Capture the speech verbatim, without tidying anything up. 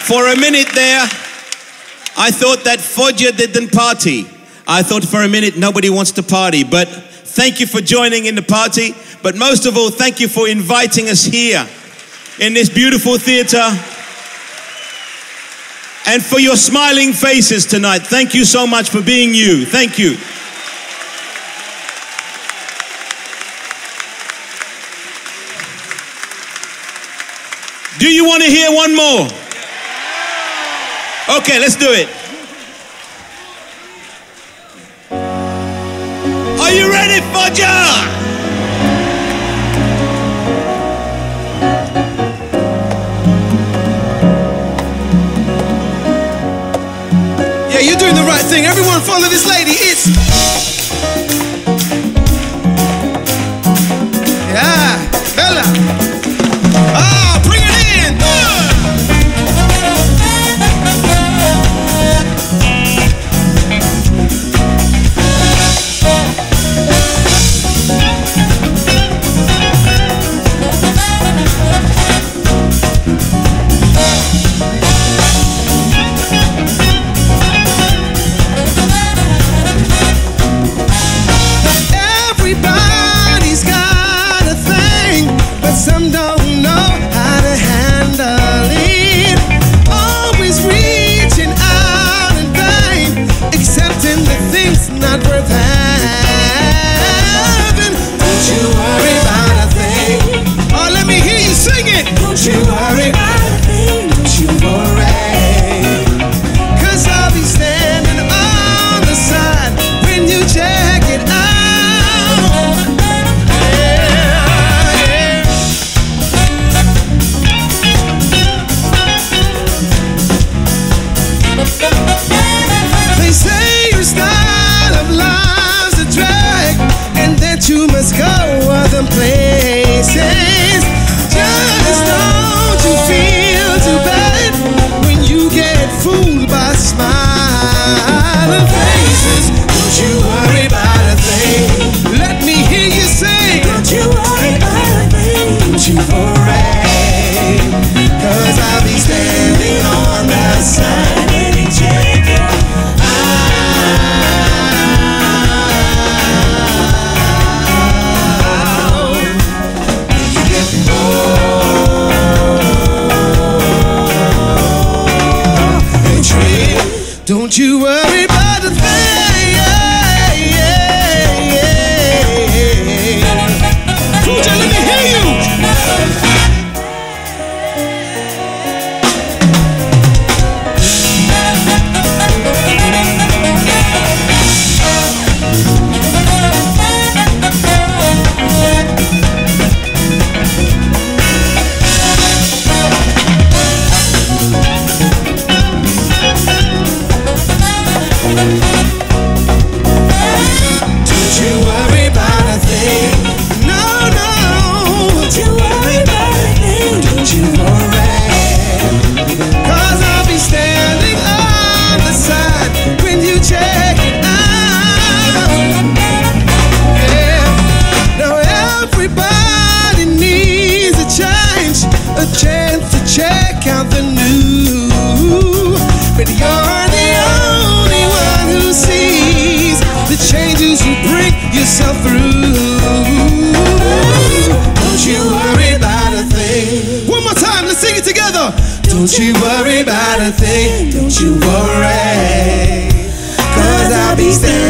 For a minute there, I thought that Foggia didn't party. I thought for a minute nobody wants to party, but thank you for joining in the party. But most of all, thank you for inviting us here in this beautiful theater and for your smiling faces tonight. Thank you so much for being you. Thank you. Do you want to hear one more? Okay, let's do it. Are you ready, Foggia? Yeah, you're doing the right thing. Everyone follow this lady. It's... Yeah, Bella. Ah, bring it in. Some don't know how to handle it. Always reaching out in vain, accepting the things not worth having. Don't you worry about a thing. Oh, let me hear you sing it. Don't you worry about a thing. Don't you worry, 'cause I'll be standing on the side when you check it out. They say your style of life's a drag and that you must go other places. Just don't you feel too bad when you get fooled by smiling faces. Don't you worry about a thing. Let me hear you say, don't you worry about a thing. Don't you worry, 'cause I'll be standing on the side. Don't you worry about a thing. Foggia, let me hear you. Check out the new, but you're the only one who sees the changes you bring yourself through. Don't you worry about a thing. One more time, let's sing it together. Don't you worry about a thing. Don't you worry, 'cause I'll be standing